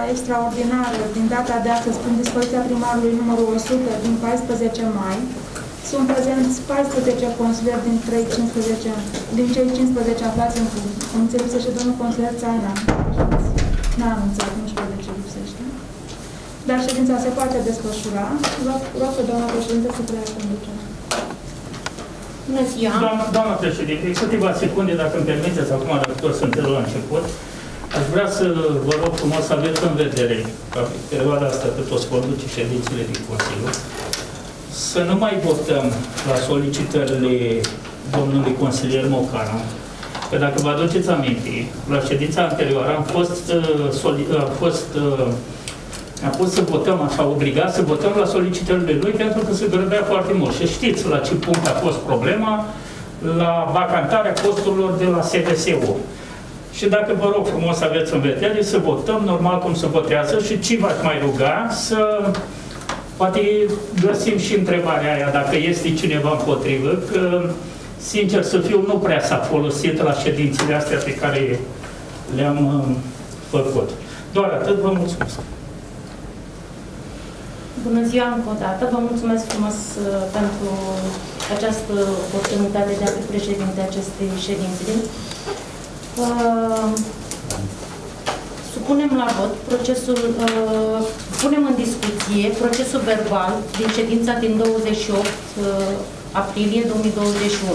extraordinară din data de astăzi prin dispoziția primarului numărul 100 din 14 mai, sunt prezenți 14 consilieri din cei 15 aflați în funcție. Îmi înțelege și domnul consilier Țaina. N-a anunțat, nu știu de ce lipsește. Dar ședința se poate desfășura. Rog pe doamna președinte să preia conducerea. Bună ziua! Doamna președinte, câteva secunde, dacă îmi permiteți, acum, dacă tot suntem la început, aș vrea să vă rog frumos să aveți în vedere, ca perioada asta cât o să conduce ședințele din Consiliu, să nu mai votăm la solicitările domnului consilier Mocanu, că dacă vă aduceți aminte, la ședința anterioară am fost să votăm așa, obligat să votăm la solicitările lui, pentru că se grăbea foarte mult. Și știți la ce punct a fost problema, la vacantarea posturilor de la SVSU. Și dacă vă rog frumos să aveți în vedere, să votăm normal cum se votează și ce v-aș mai ruga să poate găsim și întrebarea aia, dacă este cineva împotrivă, că, sincer să fiu, nu prea s-a folosit la ședințele astea pe care le-am făcut. Doar atât, vă mulțumesc. Bună ziua încă o dată, vă mulțumesc frumos pentru această oportunitate de a fi președinte acestei ședințe. Supunem la vot punem în discuție procesul verbal din ședința din 28 aprilie 2021.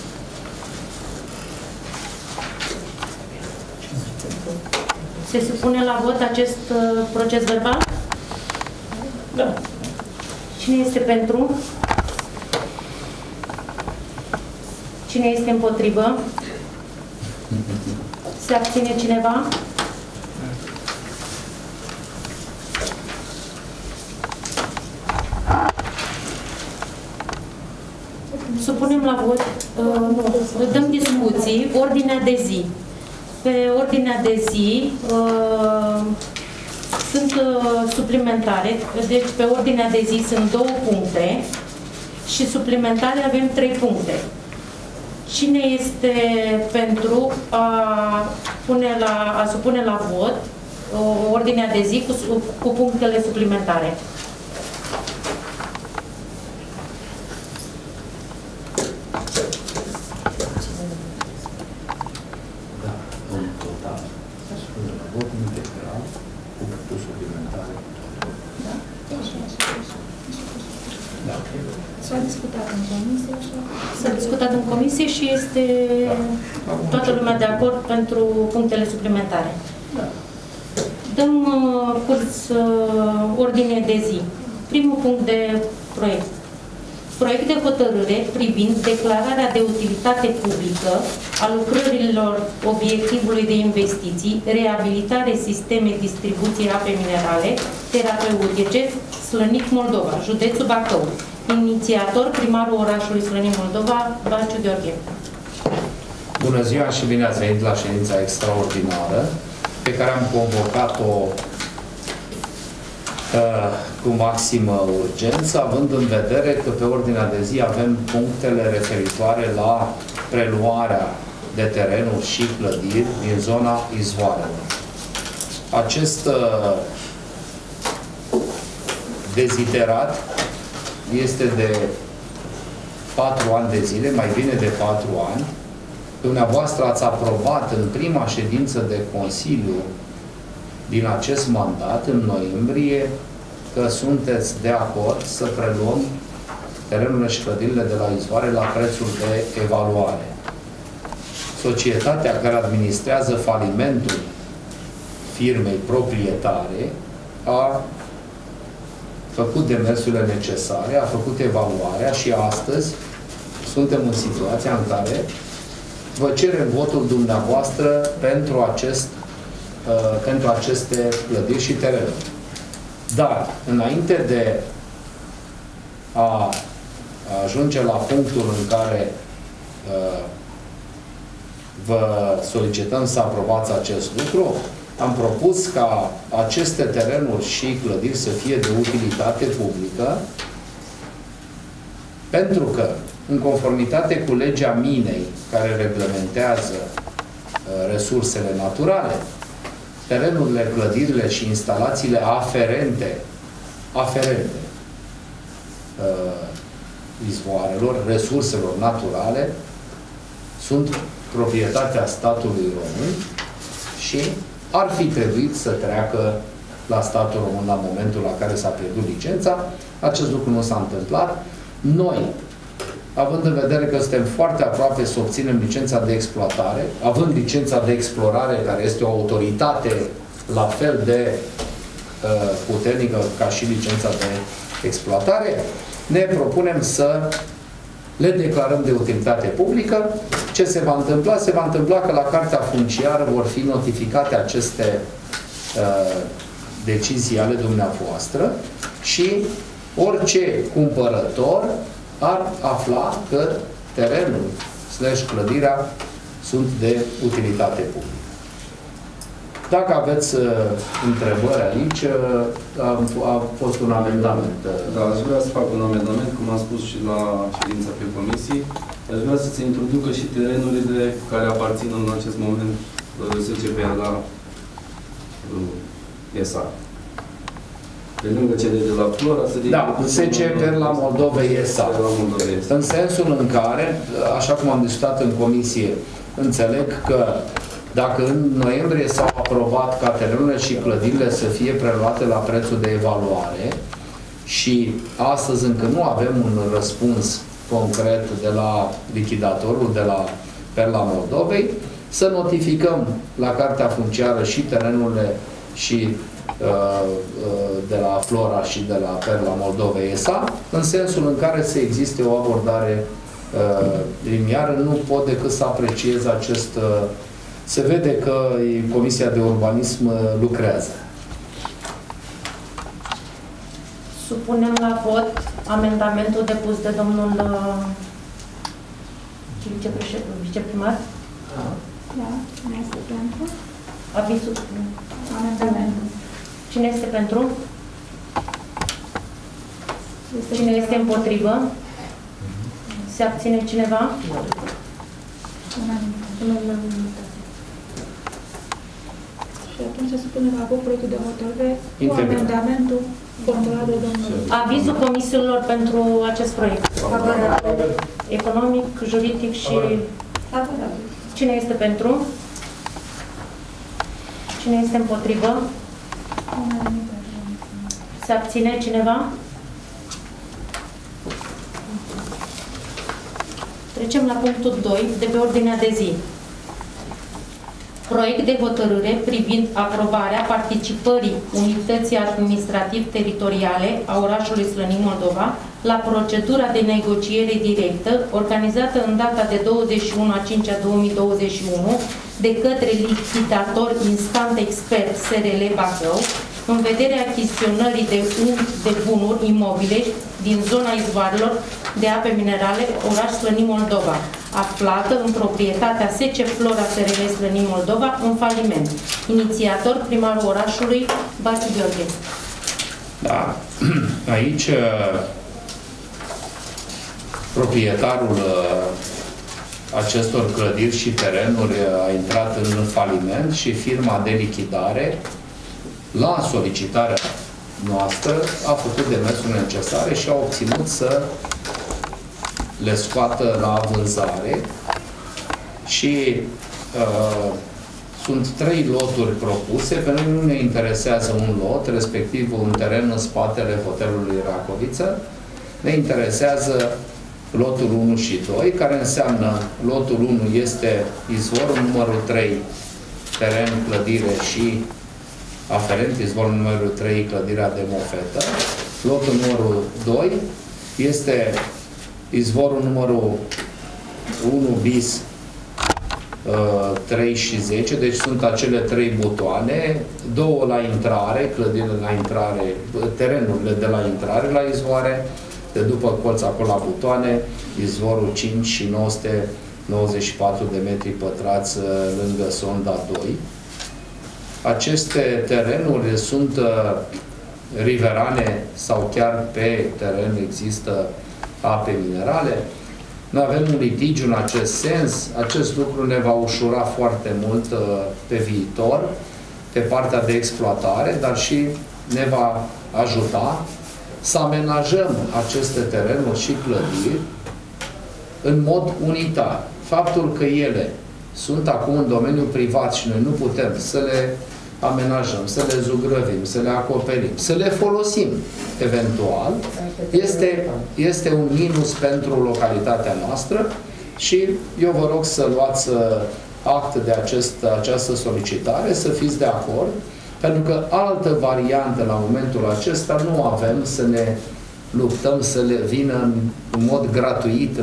Se supune la vot acest proces verbal? Da. Cine este pentru? Cine este împotrivă? Se abține cineva? Supunem la vot, dăm discuții, ordinea de zi. Pe ordinea de zi sunt suplimentare, deci pe ordinea de zi sunt 2 puncte și suplimentare avem 3 puncte. Cine este pentru a supune la vot ordinea de zi cu punctele suplimentare? S-a discutat în comisie, așa? S-a discutat în comisie și este toată lumea de acord pentru punctele suplimentare. Da. Dăm curs ordine de zi. Primul punct de proiect. Proiect de hotărâre privind declararea de utilitate publică a lucrărilor obiectivului de investiții, reabilitare sisteme distribuției ape minerale terapeutice, Slănic, Moldova, județul Bacău. Inițiator, primarul orașului Slănic, Moldova, Baciu Gheorghe. Bună ziua și bine ați venit la ședința extraordinară pe care am convocat-o cu maximă urgență, având în vedere că pe ordinea de zi avem punctele referitoare la preluarea de terenuri și clădiri din zona izvoarelor. Acest deziderat este de 4 ani de zile, mai bine de 4 ani. Dumneavoastră ați aprobat în prima ședință de Consiliu din acest mandat, în noiembrie, că sunteți de acord să preluăm terenurile și clădirile de la izvoare la prețul de evaluare. Societatea care administrează falimentul firmei proprietare a făcut demersurile necesare, a făcut evaluarea și astăzi suntem în situația în care vă cerem votul dumneavoastră pentru aceste clădiri și terenuri. Dar, înainte de a ajunge la punctul în care vă solicităm să aprobați acest lucru, am propus ca aceste terenuri și clădiri să fie de utilitate publică, pentru că, în conformitate cu legea minei, care reglementează resursele naturale, terenurile, clădirile și instalațiile aferente izvoarelor, resurselor naturale, sunt proprietatea statului român și ar fi trebuit să treacă la statul român la momentul la care s-a pierdut licența. Acest lucru nu s-a întâmplat. Noi, având în vedere că suntem foarte aproape să obținem licența de exploatare, având licența de explorare, care este o autoritate la fel de puternică ca și licența de exploatare, ne propunem să le declarăm de utilitate publică. Ce se va întâmpla? Se va întâmpla că la Cartea Funciară vor fi notificate aceste decizii ale dumneavoastră și orice cumpărător ar afla că terenul / clădirea sunt de utilitate publică. Dacă aveți întrebări aici, a fost un amendament. Da, aș vrea să fac un amendament, cum am spus și la ședința pe comisii. Aș vrea să se introducă și terenurile care aparțin în acest moment SCP la ESA. Pe lângă cele de la Flora, da, SCP la Moldovei ESA. În sensul în care, așa cum am discutat în comisie, înțeleg că dacă în noiembrie s-au aprobat ca terenurile și clădirile să fie preluate la prețul de evaluare și astăzi încă nu avem un răspuns concret de la lichidatorul de la Perla Moldovei, să notificăm la Cartea Funciară și terenurile și de la Flora și de la Perla Moldovei ESA, în sensul în care să existe o abordare liniară. Nu pot decât să apreciez acest. Se vede că Comisia de Urbanism lucrează. Supunem la vot amendamentul depus de domnul viceprimar. Da, cine este pentru? Avizul. Amendamentul. Cine este pentru? Cine este împotrivă? Se abține cineva? Și atunci se supune la vot proiectul de hotărâre cu amendamentul controlat de domnul. Avizul comisiilor pentru acest proiect. Economic, juridic și... Cine este pentru? Cine este împotrivă? Se abține cineva? Trecem la punctul 2 de pe ordinea de zi. Proiect de hotărâre privind aprobarea participării Unității Administrativ-Teritoriale a orașului Slănin, Moldova la procedura de negociere directă organizată în data de 21/5/2021 de către lichidator instant expert SRL Bacău în vederea achiziționării de bunuri imobile din zona izvoarelor de ape minerale, oraș Slănin, Moldova, aflată în proprietatea SC Flora SRL Slănin, Moldova, în faliment. Inițiator, primarul orașului, Baciu Gheorghe. Da, aici proprietarul acestor clădiri și terenuri a intrat în faliment și firma de lichidare, la solicitarea noastră, a făcut demersurile necesare și a obținut să le scoată la vânzare și sunt 3 loturi propuse. Pe noi nu ne interesează un lot, respectiv un teren în spatele hotelului Racoviță. Ne interesează lotul 1 și 2, care înseamnă lotul 1 este izvorul numărul 3, teren, clădire și aferent, izvorul numărul 3, clădirea de mofetă. Lotul numărul 2 este izvorul numărul 1 bis 3 și 10, deci sunt acele 3 butoane, 2 la intrare, clădirile la intrare, terenurile de la intrare la izvoare, de după colț acolo la butoane, izvorul 5 și 994 de metri pătrați lângă sonda 2. Aceste terenuri sunt riverane sau chiar pe teren există ape minerale. Noi avem un litigiu în acest sens. Acest lucru ne va ușura foarte mult pe viitor, pe partea de exploatare, dar și ne va ajuta să amenajăm aceste terenuri și clădiri în mod unitar. Faptul că ele sunt acum în domeniul privat și noi nu putem să le amenajăm, să le zugrăvim, să le acoperim, să le folosim eventual, este un minus pentru localitatea noastră și eu vă rog să luați act de această solicitare, să fiți de acord, pentru că altă variantă la momentul acesta nu avem să ne luptăm să le vină în mod gratuit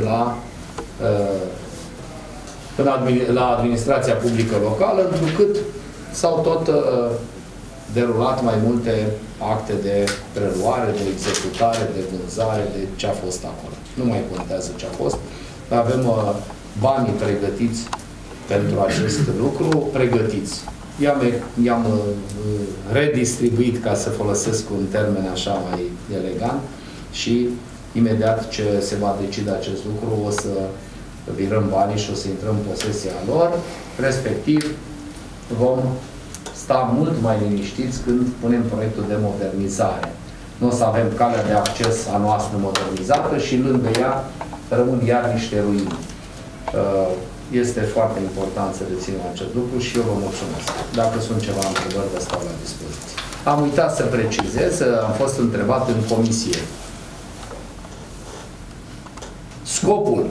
la administrația publică locală, întrucât s-au tot derulat mai multe acte de preluare, de executare, de vânzare, de ce a fost acolo. Nu mai contează ce a fost. Avem banii pregătiți pentru acest lucru, pregătiți. I-am redistribuit, ca să folosesc un termen așa mai elegant, și imediat ce se va decide acest lucru o să virăm banii și o să intrăm în posesia lor, respectiv vom sta mult mai liniștiți când punem proiectul de modernizare. Nu o să avem calea de acces a noastră modernizată și lângă ea rămân iar niște ruine. Este foarte important să reținem acest lucru și eu vă mulțumesc. Dacă sunt ceva întrebări, vă stau la dispoziție. Am uitat să precizez, am fost întrebat în comisie. Scopul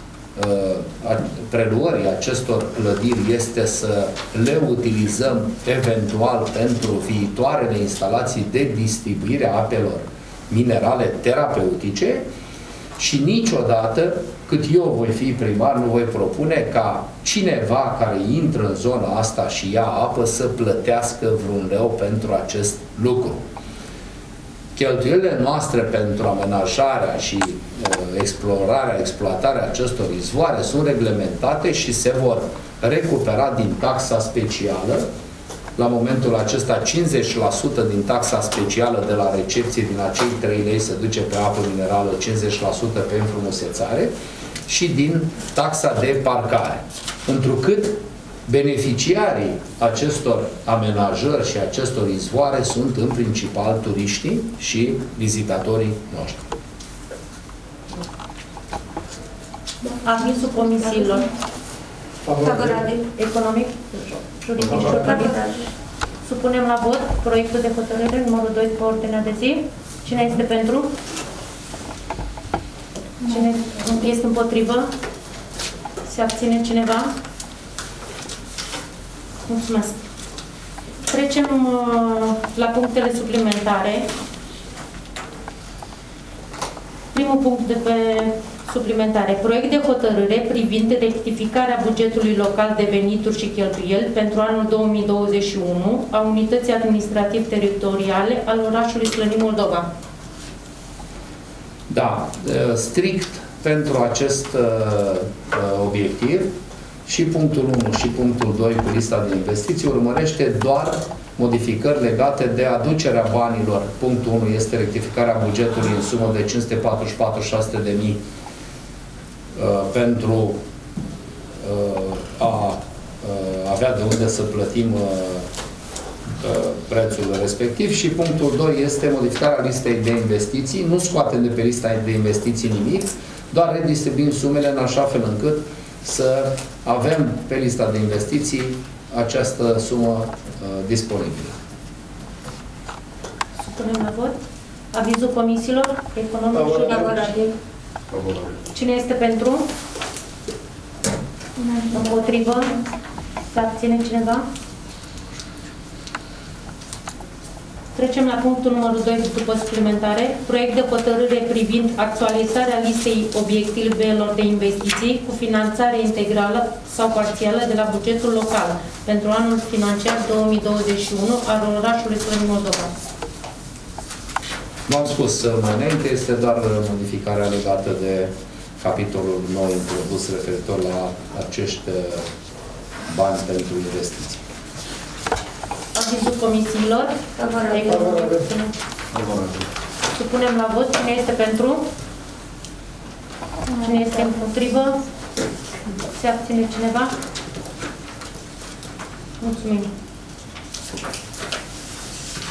preluării acestor clădiri este să le utilizăm eventual pentru viitoarele instalații de distribuire a apelor minerale terapeutice și niciodată, cât eu voi fi primar, nu voi propune ca cineva care intră în zona asta și ia apă să plătească vreun leu pentru acest lucru. Cheltuielile noastre pentru amenajarea și explorarea, exploatarea acestor izvoare sunt reglementate și se vor recupera din taxa specială. La momentul acesta 50% din taxa specială de la recepție din acei 3 lei se duce pe apă minerală, 50% pe înfrumusețare și din taxa de parcare. Întrucât beneficiarii acestor amenajări și acestor izvoare sunt în principal turiștii și vizitatorii noștri. Avizul comisiilor Favorabil. economic, juridic și organizat. Supunem la vot proiectul de hotărâre numărul 2 pe ordinea de zi. Cine este pentru? Cine este împotrivă? Se abține cineva? Mulțumesc. Trecem la punctele suplimentare. Primul punct de pe suplimentare. Proiect de hotărâre privind rectificarea bugetului local de venituri și cheltuieli pentru anul 2021 a Unității Administrativ-Teritoriale al orașului Slănin, Moldova. Da, strict pentru acest obiectiv și punctul 1 și punctul 2 cu lista de investiții urmărește doar modificări legate de aducerea banilor. Punctul 1 este rectificarea bugetului în sumă de 544.600.000 pentru a avea de unde să plătim prețul respectiv și punctul 2 este modificarea listei de investiții. Nu scoatem de pe lista de investiții nimic, doar redistribuim sumele în așa fel încât să avem pe lista de investiții această sumă disponibilă. Supunem la vot. Avizul comisiilor economic și juridic. Cine este pentru? Împotrivă? Se abține cineva? Trecem la punctul numărul 2 după suplimentare. Proiect de hotărâre privind actualizarea listei obiectivelor de investiții cu finanțare integrală sau parțială de la bugetul local pentru anul financiar 2021 al orașului Slănin, Moldova. V-am spus mai înainte, este doar modificarea legată de capitolul nou introdus referitor la acești bani pentru investiții. Avizul comisiilor. Supunem la vot. Cine este pentru? Cine este împotrivă? Se abține cineva? Mulțumim.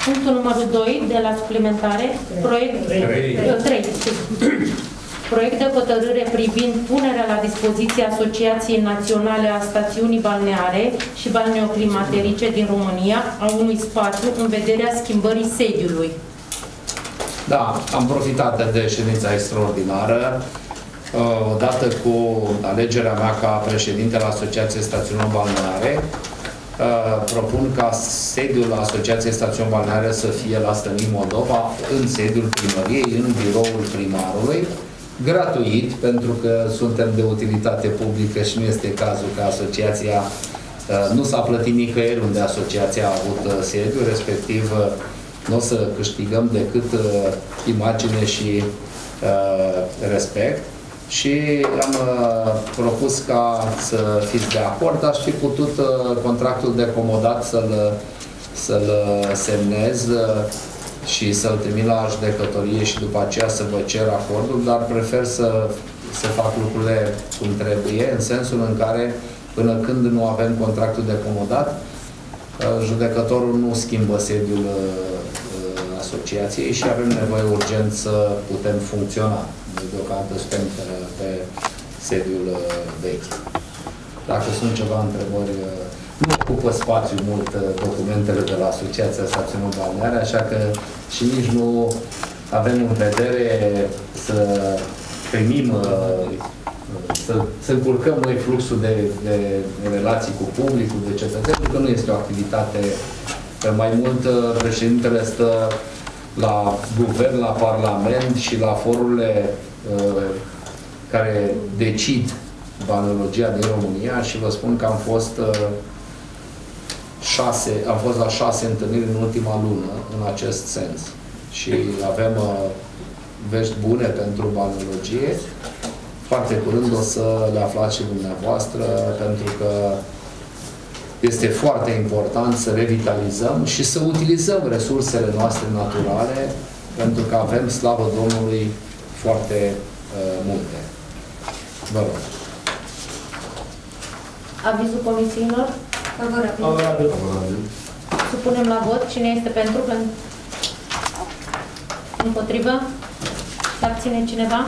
Punctul numărul 2 de la suplimentare, proiect 3. Proiect de hotărâre privind punerea la dispoziție Asociației Naționale a Stațiunii Balneare și Balneoclimaterice din România a unui spațiu în vederea schimbării sediului. Da, am profitat de ședința extraordinară. Odată cu alegerea mea ca președinte la Asociației Stațiunilor Balneare, propun ca sediul Asociației Stațiuni Balneare să fie la Stănin Moldova, în sediul primăriei, în biroul primarului, gratuit, pentru că suntem de utilitate publică și nu este cazul ca asociația, nu s-a plătit nicăieri unde asociația a avut sediu, respectiv nu o să câștigăm decât imagine și respect. Și am propus ca să fiți de acord, aș fi putut contractul de comodat să-l semnez și să-l trimit la judecătorie și după aceea să vă cer acordul, dar prefer să fac lucrurile cum trebuie, în sensul în care până când nu avem contractul de comodat, judecătorul nu schimbă sediul asociației și avem nevoie urgent să putem funcționa. Deocamdată suntem pe sediul vechi. Dacă sunt ceva întrebări, nu ocupă spațiu mult documentele de la Asociația Stațiunilor Balneare, așa că și nici nu avem în vedere să primim, să încurcăm noi fluxul de relații cu publicul, de cetățeni, pentru că nu este o activitate. Mai mult președintele stă la guvern, la parlament și la forurile care decid balneologia din România și vă spun că am fost la 6 întâlniri în ultima lună în acest sens. Și avem vești bune pentru balneologie. Foarte curând o să le aflați și dumneavoastră, pentru că este foarte important să revitalizăm și să utilizăm resursele noastre naturale, pentru că avem, slavă Domnului, foarte multe. Vă rog. Avizul comisiilor? Favorabil. Supunem la vot. Cine este pentru? Împotrivă? Se abține cineva?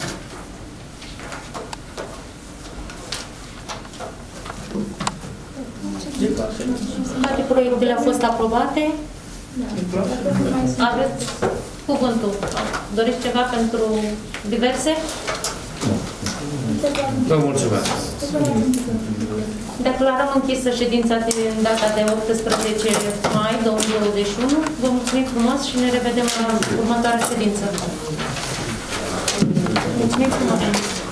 Toate proiectele au fost aprobate. Aveți cuvântul. Doriți ceva pentru diverse? Vă mulțumesc. Declarăm închisă ședința din data de 18 mai 2021. Vă mulțumim frumos și ne revedem la următoarea ședință. Mulțumim frumos!